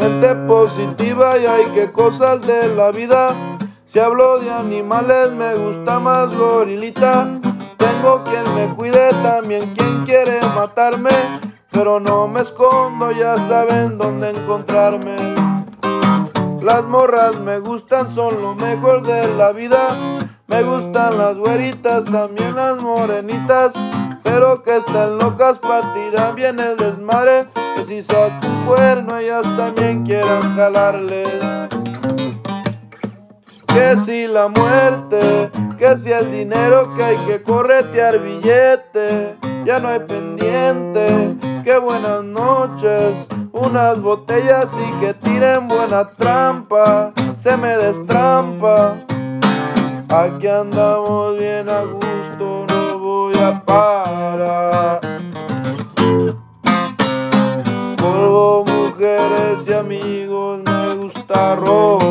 mente positiva y hay que cosas de la vida. Si hablo de animales me gusta más gorilita. Tengo quien me cuide, también quien quiere matarme, pero no me escondo, ya saben dónde encontrarme. Las morras me gustan, son lo mejor de la vida. Me gustan las güeritas, también las morenitas, pero que estén locas pa' tirar bien el desmadre. Que si saco un cuerno ellas también quieran jalarle. Que si la muerte, que si el dinero, que hay que corretear billete. Ya no hay pendiente, que buenas noches, unas botellas y que tiren buena trampa. Se me destrampa, aquí andamos bien a gusto, no voy a parar. Polvo, mujeres y amigos, me gusta robar.